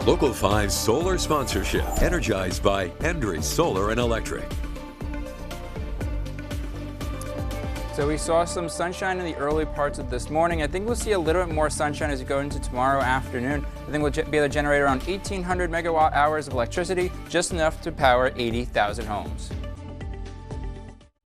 Local 5 solar sponsorship, energized by Hendry Solar and Electric. So we saw some sunshine in the early parts of this morning. I think we'll see a little bit more sunshine as we go into tomorrow afternoon. I think we'll be able to generate around 1,800 megawatt hours of electricity, just enough to power 80,000 homes.